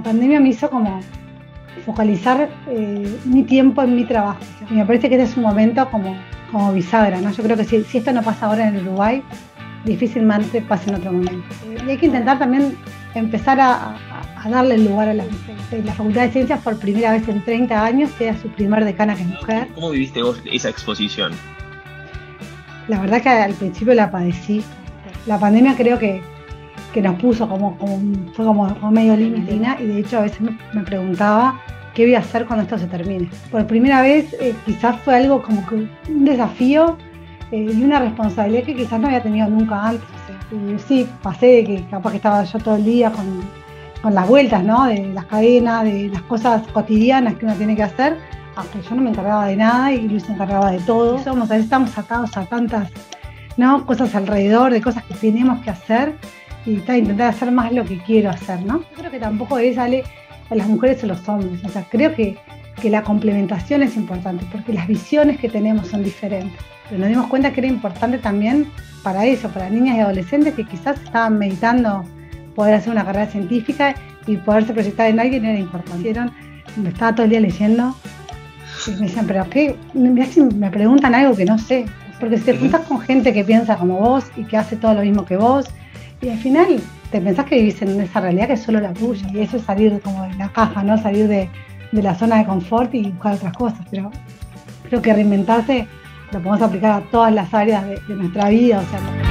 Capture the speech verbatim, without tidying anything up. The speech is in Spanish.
pandemia me hizo como focalizar eh, mi tiempo en mi trabajo. Y me parece que este es un momento como, como bisagra, ¿no? Yo creo que si, si esto no pasa ahora en Uruguay, difícilmente pase en otro momento. Y hay que intentar también empezar a, a, a darle el lugar a las mujeres. La Facultad de Ciencias por primera vez en treinta años sea su primer decana que es mujer. ¿Cómo viviste vos esa exposición? La verdad que al principio la padecí. La pandemia creo que, que nos puso como, como fue como, como medio límite, y de hecho a veces me, me preguntaba qué voy a hacer cuando esto se termine. Por primera vez eh, quizás fue algo como que un desafío eh, y una responsabilidad que quizás no había tenido nunca antes. O sea, y sí, pasé de que capaz que estaba yo todo el día con, con las vueltas, ¿no? De las cadenas, de las cosas cotidianas que uno tiene que hacer, aunque yo no me encargaba de nada y Luis se encargaba de todo. Somos, a veces estamos atados a tantas, ¿no? Cosas alrededor, de cosas que tenemos que hacer y está, intentar hacer más lo que quiero hacer, ¿no? Yo creo que tampoco es sale a las mujeres o los hombres, o sea, creo que, que la complementación es importante porque las visiones que tenemos son diferentes, pero nos dimos cuenta que era importante también para eso, para niñas y adolescentes que quizás estaban meditando poder hacer una carrera científica y poderse proyectar en alguien era importante. Me estaba todo el día leyendo y me decían, pero ¿qué? Mirá si me preguntan algo que no sé, porque si te juntas con gente que piensa como vos y que hace todo lo mismo que vos, y al final te pensás que vivís en esa realidad que es solo la tuya, y eso es salir como de la caja, ¿no? Salir de, de la zona de confort y buscar otras cosas, pero creo que reinventarse lo podemos aplicar a todas las áreas de, de nuestra vida, o sea,